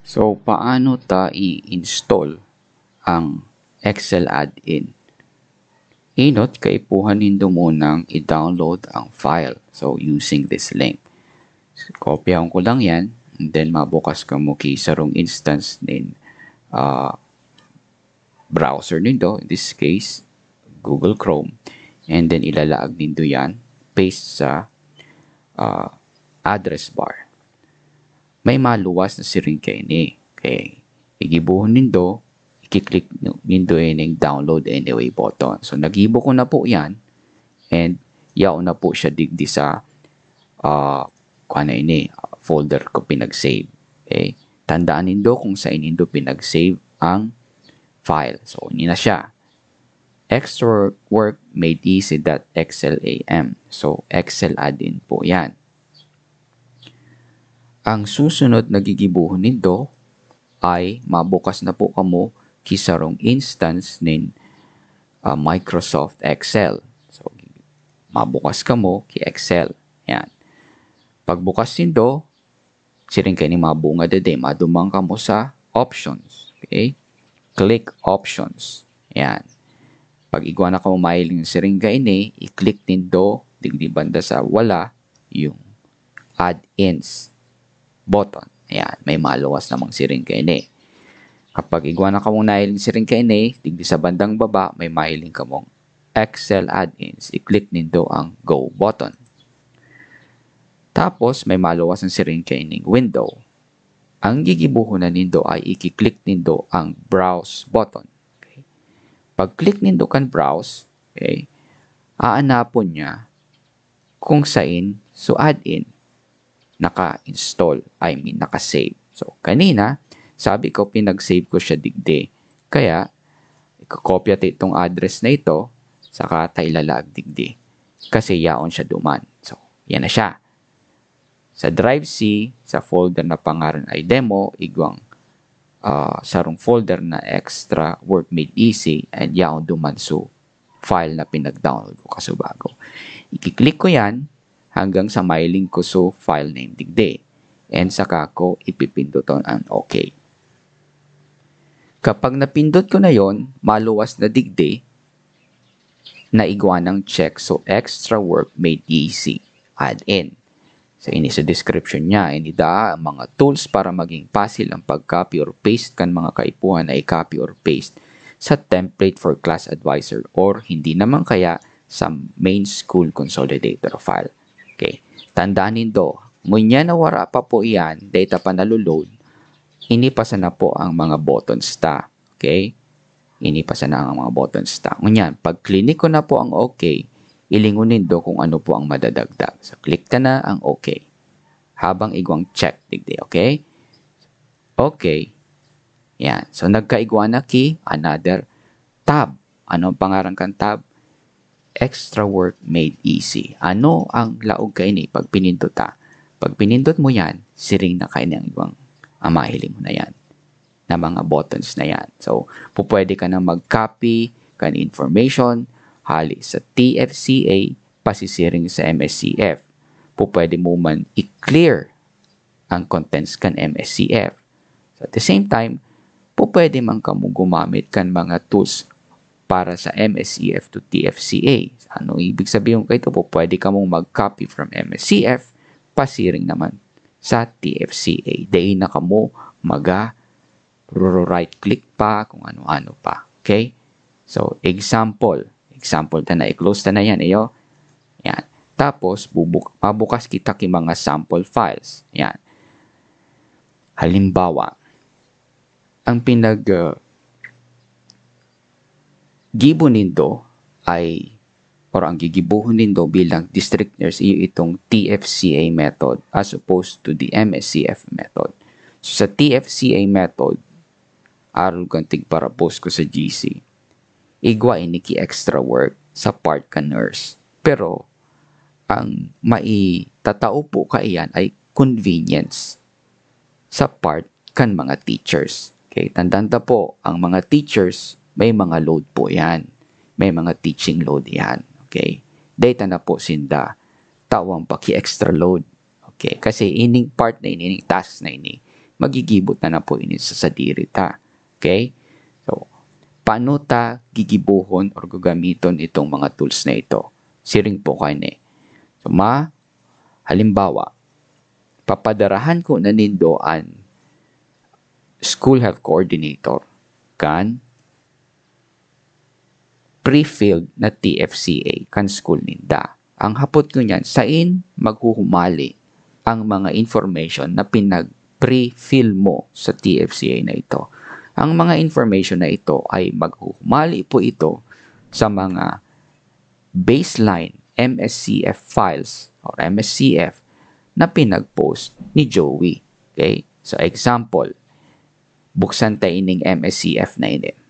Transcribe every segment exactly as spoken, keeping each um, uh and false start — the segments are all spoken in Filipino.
So, paano ta i-install ang Excel add-in? Inot, kaipuhan nindo munang i-download ang file. So, using this link. So, kopyahan ko lang yan. And then, mabukas ka mo kay sarong instance din uh, browser nindo. In this case, Google Chrome. And then, ilalaag nindo yan. Paste sa uh, address bar. May maluwas na siring kayo ni. Okay. Igibuhon nindo, i-click nindo yung download anyway button. So, nagibo ko na po yan. And, yaon na po siya digdi sa uh, kung ini, folder ko pinag-save. Okay. Tandaan nindo kung saan nindo pinag-save ang file. So, yun na siya. Extra work made easy.xlam. So, Excel add-in po yan. Ang susunod na gigibuhon nito ay mabukas na po kamo kisarong instance nin uh, Microsoft Excel. So, mabukas kamo ki Excel. Yan. Pagbukas nito, siring kayo ni mabunga dede, madumang kamo sa options. Okay? Click options. Yan. Pag igwa na kamo mailing siring kayo ni, i-click nito, digdi banda sa wala, yung add-ins button. Ayan, may maluwas namang siring kayo ni. Kapag igwa na kamong nailing siring kayo ni, digdi sa bandang baba, may mahiling kamong Excel add-ins. I-click nindo ang Go button. Tapos, may maluwas ng siring kayo ni window. Ang gigibuhon na nindo ay i-click nindo ang Browse button. Okay. Pag-click nindo kan Browse, okay, aanapon niya kung saan so add-in naka-install, I mean, naka-save. So, kanina, sabi ko, pinag-save ko siya digdi. Kaya, ikakopya tayo itong address na ito, saka tayo ilalag digdi. Kasi yaon siya duman. So, yan na siya. Sa Drive C, sa folder na pangalan ay demo, igwang uh, sarong folder na extra work made easy, and yaon duman so file na pinag-download ko kasubago. I-click ko yan, hanggang sa mailing ko so file name digdi. And saka ko ipipinduton ang OK. Kapag napindot ko na yon, maluwas na digdi, naigwa ng check so extra work made easy. Add in. So ini sa description niya, inida ang mga tools para maging puzzle ang pag-copy or paste kan mga kaipuhan ay copy or paste sa template for class advisor or hindi naman kaya sa main school consolidator file. Okay. Tandaan nindo, ngunya na wara pa po iyan, data pa nalulod, inipasa na po ang mga buttons ta. Okay? Inipasa na ang mga buttons ta. Ngunyan, pag clinic ko na po ang OK, ilingon nindo kung ano po ang madadagdag. So, click ka na ang OK. Habang igwang check, digdi. Okay? Okay. Yan. So, nagkaigwa na ki, another tab. Ano ang pangarang kan tab? Extra work made easy. Ano ang laog kayo ni pag pinindot ta? Pag pinindot mo yan, siring na kayo ng ibang amahiling mo na yan. Na mga buttons na yan. So, pupwede ka na mag-copy kan information hali sa T F C A pasisiring sa M S C F. Pupwede mo man i-clear ang contents kan M S C F. So, at the same time, pupwede man ka mo gumamit kan mga tools para sa M S C F to T F C A. Ano ibig sabihin ko ito po? Pwede ka mong mag-copy from M S C F, pasiring naman sa T F C A. Day na ka mo maga right-click pa, kung ano-ano pa. Okay? So, example. Example ta na, i-close ta na yan. Iyo. Yan. Tapos, bubuk mabukas kita ki mga sample files. Yan. Halimbawa, ang pinag uh, gibo nindo ay or ang gigibuhon nindo bilang district nurse iyo itong T F C A method as opposed to the M S C F method. So, sa T F C A method, aral kantig para post ko sa G C, igwa ini ki extra work sa part ka nurse. Pero, ang maitatao po ka iyan ay convenience sa part kan mga teachers. Okay, tandaan po, ang mga teachers, may mga load po yan. May mga teaching load yan. Okay? Data na po sinda. Tawang paki extra load. Okay? Kasi ining part na ini, ining task na ini, magigibot na na po ini sa sadiri ta. Okay? So, paano ta gigibuhon or gagamiton itong mga tools na ito? Siring po kayo ni. So, ma, halimbawa, papadarahan ko na nindo an school health coordinator kan pre-filled na T F C A kan school ninda. Ang hapot ko niyan, sain maghuhumali ang mga information na pinag-pre-fill mo sa T F C A na ito. Ang mga information na ito ay maghuhumali po ito sa mga baseline M S C F files or M S C F na pinag-post ni Joey. Okay? So, example, buksan tayo ining M S C F na ini.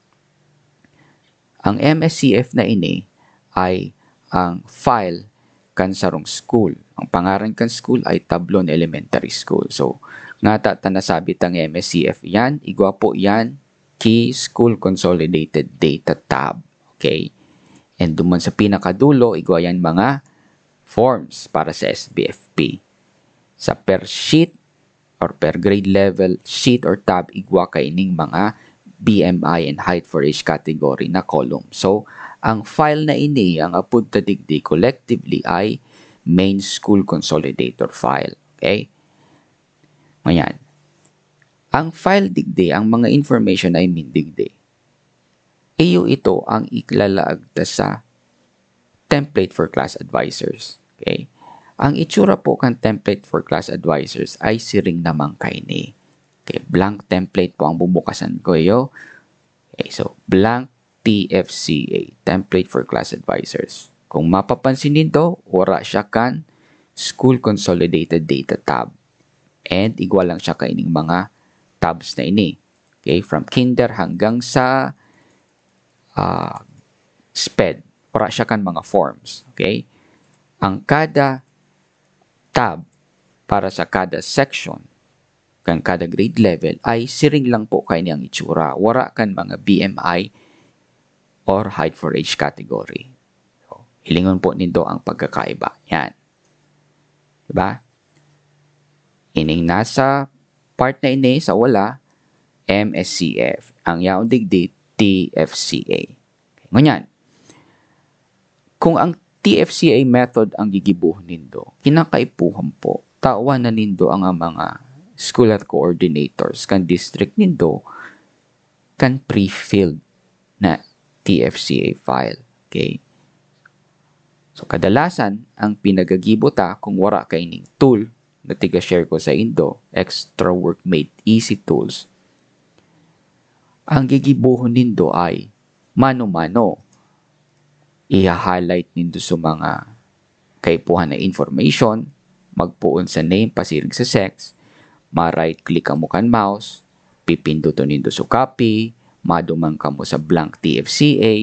Ang M S C F na ini ay ang file kan sarong school. Ang pangaran kan school ay Tablon Elementary School. So, nga ta nasabit ang M S C F yan, igwa po yan, Key School Consolidated Data Tab. Okay? And duman sa pinakadulo, igwa yan mga forms para sa S B F P. Sa per sheet or per grade level sheet or tab, igwa kaining mga B M I and height for each category na column. So, ang file na ini, ang apod ta digdi collectively ay main school consolidator file. Okay? Ngayon, ang file digdi, ang mga information ay min digdi. Iyo ito ang iklalaag ta sa template for class advisors. Okay? Ang itsura po kan template for class advisors ay siring namang kaini. Okay, blank template po ang bubukasan ko yo. Okay, so blank T F C A, template for class advisors. Kung mapapansin nito, wala siya kan school consolidated data tab. And igwa lang siya kaining mga tabs na ini. Okay, from kinder hanggang sa uh, SPED. Wala siya kan mga forms. Okay? Ang kada tab para sa kada section kan kada grade level ay siring lang po kay niyang itsura. Wala kan mga B M I or height for age category. So, hilingon po nito ang pagkakaiba. Yan. Diba? Ining nasa part na ini sa wala, M S C F. Ang yaon digdi, T F C A. Okay. Ngunyan, kung ang T F C A method ang gigibuhon nindo, kinakaipuhan po, tawan na nindo ang mga school health coordinators kan district nindo kan pre-filled na T F C A file. Okay? So, kadalasan, ang pinagagibota kung wala kay ning tool na tiga-share ko sa Indo, Extra Work Made Easy Tools, ang gigibuhon nindo ay mano-mano. I-highlight nindo sa mga kaipuhan na information, magpuon sa name, pasirig sa sex, ma-right click ka mo kan mouse, pipinduton nindo sa copy, madumang ka mo sa blank T F C A,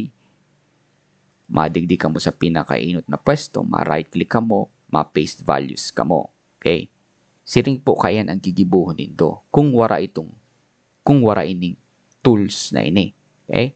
madigdi ka mo sa pinakainot na pwesto, ma-right click ka mo, ma-paste values ka mo. Okay? Siring po kayan ang gigibuhon nindo kung wara itong, kung wara ining tools na ini. Okay?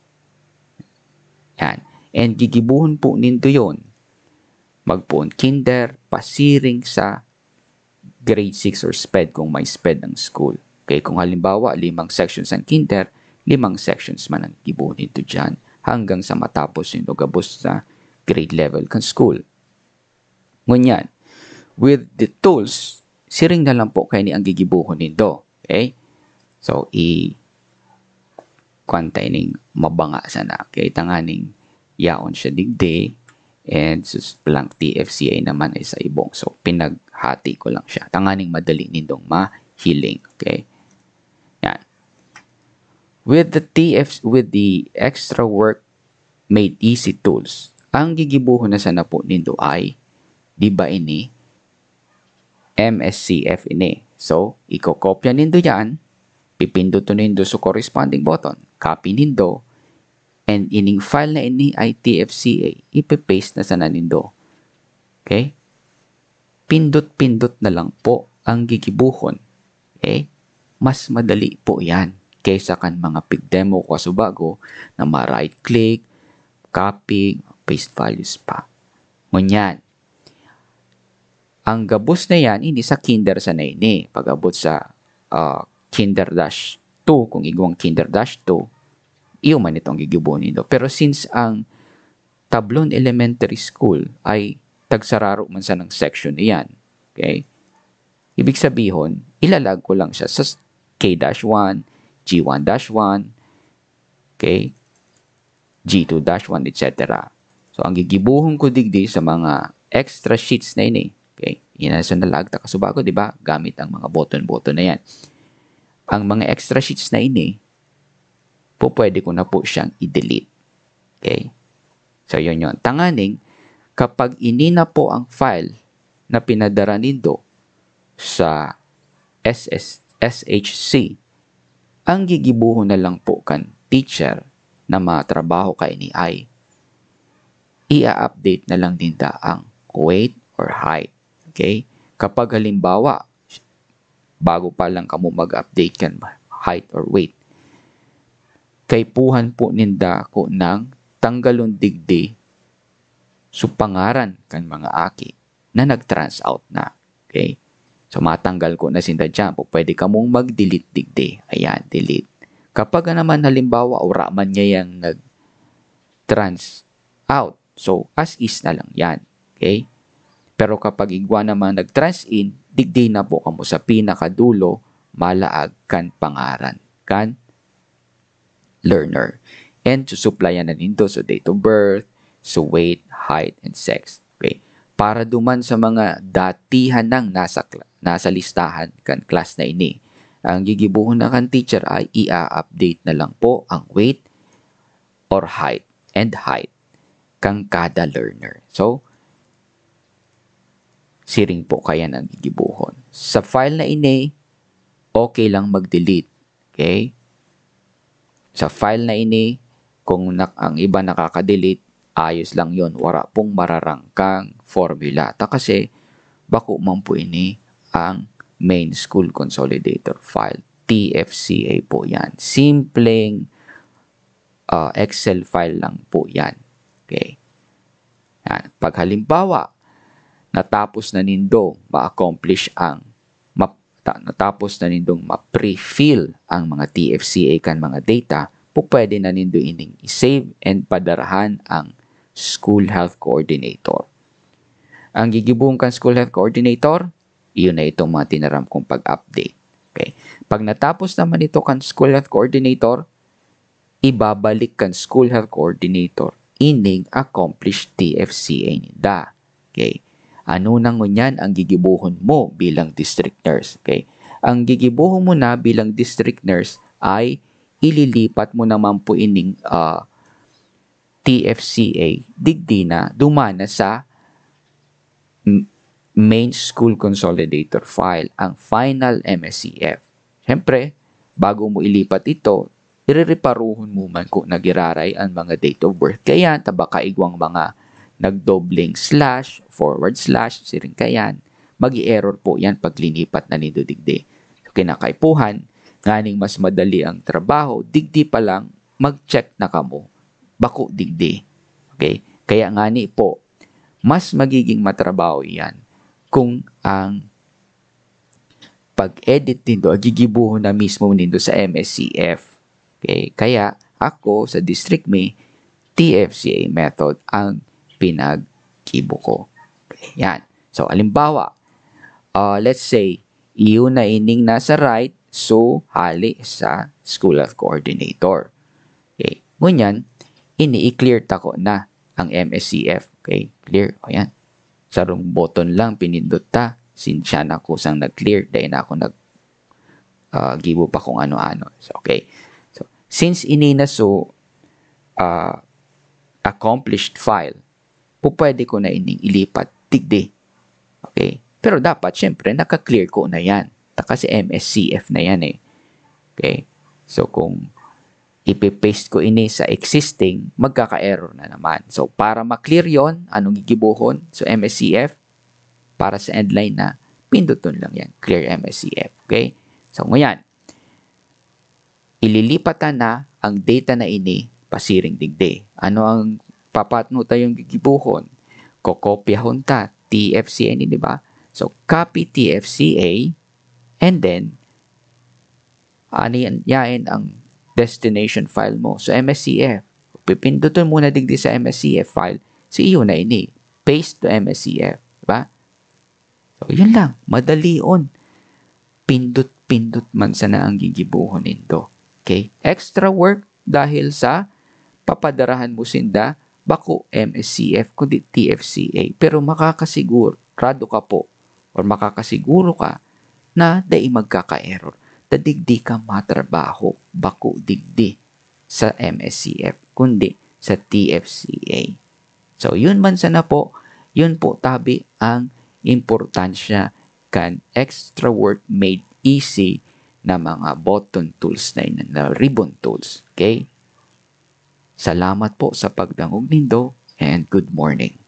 Yan. And gigibuhon po nindo yon. Magpuon kinder, pasiring sa grade six or SPED kung may SPED ang school. Okay? Kung halimbawa, limang sections ang kinder, limang sections man ang gibuhon nito dyan hanggang sa matapos yung gabos sa grade level kan school. Ngunyan, with the tools, siring na lang po kayo ni ang gigibuhon nito. Okay? So, i kwantayin mabanga sana. Okay? Tanganing yaon siya digdi and sus blank T F C A naman ay sa ibong. So, pinaghati ko lang siya. Tanganing madali nindong mahiling. Okay? Yan. With the T F with the Extra Work Made Easy tools, ang gigibuhon na sana po nindo ay di ba ini M S C F ini. So, ikokopya nindo yan, pipinduto nindo sa corresponding button, copy nindo, and ining file na ini ay T F C A, ipipaste na sana nindo. Okay? Pindot-pindot na lang po ang gigibuhon. Okay? Mas madali po yan kaysa kan mga pig-demo ko subago na ma-right click, copy, paste values pa. Ngunyan, ang gabos na yan, hindi sa kinder sa na ini. Pag-abot sa uh, kinder dash two, kung igwang kinder dash two, iyo man itong gigibuhin do. Pero since ang Tablon Elementary School ay tagsararo man sa ng section iyan, okay? Ibig sabihin, ilalag ko lang siya sa K one, G one one, okay? G two one, et cetera. So, ang gigibuhon ko digdi sa mga extra sheets na ini, okay? Yan na sa nalag, takasubago, di ba? Gamit ang mga button-button na yan. Ang mga extra sheets na ini, po pwede ko na po siyang i-delete. Okay? So, yun yun. Tanganing, kapag ini na po ang file na pinadara nindo sa S S S H C, ang gigibuhon na lang po kan teacher na matrabaho kay ni ay i-update na lang din ta ang weight or height. Okay? Kapag halimbawa, bago pa lang kamo mag-update kan height or weight, kay puhan po ninda ko ng tanggalon digdi so pangaran kan mga aki na nag-trans out na. Okay? So, matanggal ko na sinda dyan po. Pwede ka mong mag-delete digdi. Ayan, delete. Kapag naman halimbawa, ura man niya yung nag-trans out. So, as is na lang yan. Okay? Pero kapag igwa naman nag-trans in, digdi na po kamo sa pinakadulo, malaag kan pangaran. Kan learner. And susuplayan na nindo so date of birth, so weight, height, and sex. Okay? Para duman sa mga datihan ng nasa, nasa listahan kan class na ini, ang gigibuhon na kan teacher ay i-update na lang po ang weight or height and height kang kada learner. So, siring po kaya ang gigibuhon. Sa file na ini, okay lang mag-delete. Okay? Sa file na ini, kung nak ang iba nakaka-delete, ayos lang yon. Wala pong mararangkang formula. Ta kasi, bako man po ini ang main school consolidator file. T F C A po yan. Simpleng uh, Excel file lang po yan. Okay. Yan. Pag halimbawa, natapos na nindo ma-accomplish ang ma natapos na nindong ma-pre-fill ang mga T F C A kan mga data, po pwede na nindo ining i-save and padarahan ang School Health Coordinator. Ang gigibuhon kan School Health Coordinator, iyon na itong mga tinaram kong pag-update. Okay. Pag natapos naman ito kan School Health Coordinator, ibabalik kan School Health Coordinator ining accomplished T F C A nida. Okay. Ano nang ngunyan ang gigibuhon mo bilang district nurse? Okay. Ang gigibuhon mo na bilang district nurse ay ililipat mo naman po ining uh, T F C A digdi na dumana sa main school consolidator file, ang final M S C F. Siyempre, bago mo ilipat ito, iririparuhon mo man kung nagiraray ang mga date of birth. Kaya, tabaka igwang mga nagdobling slash, forward slash, siring kayan, magi-error po yan pag linipat na nindo digdi. So, kinakaipuhan, nganing mas madali ang trabaho, digdi pa lang, mag-check na kamo, bako digdi. Okay? Kaya ngani po, mas magiging matrabaho yan kung ang pag-edit nindo, gigibuhon na mismo nindo sa M S C F. Okay? Kaya ako sa district may T F C A method ang pinag-kibo ko. Okay? Yan. So, alimbawa, uh, let's say, iyon na ining nasa right, so, hali sa School Health Coordinator. Okay. Ngunyan, ini-clear tako na ang M S C F. Okay. Clear. O yan. Sarong button lang, pinindot ta. Sinsya na ko sang nag-clear. Dahil na ako nag uh, gibo pa kung ano-ano. So, okay. So, since ini na so uh, accomplished file, po pwede ko na ining ilipat tigdi. Okay. Pero dapat, syempre, naka-clear ko na yan. Kasi M S C F na yan eh. Okay? So, kung ipipaste ko ini sa existing, magkaka-error na naman. So, para ma-clear yon, anong gigibuhon? So, M S C F, para sa endline na, pinduton lang yan. Clear M S C F. Okay? So, ngayon, ililipatan na ang data na ini pasiring digdi. Ano ang papatno tayong gigibuhon? Kokopyahon ta, T F C A ni, di ba? So, copy T F C A, and then, Ani yain ang destination file mo so M S C F. Pipindutin muna digdi sa M S C F file, si iyo na ini. Paste to M S C F, diba? So, yun lang. Madali on. Pindot-pindot man sana ang gigibuhon nito. Okay? Extra work dahil sa papadarahan mo sinda bako M S C F kundi T F C A. Pero makakasiguro, rado ka po, or makakasiguro ka na dai magkaka-error. Tadigdi ka matrabaho bako digdi sa M S C F kundi sa T F C A. So, yun man sana po, yun po tabi ang importansya kan extra work made easy na mga button tools na yun, na ribbon tools. Okay? Salamat po sa pagdangog nindo and good morning.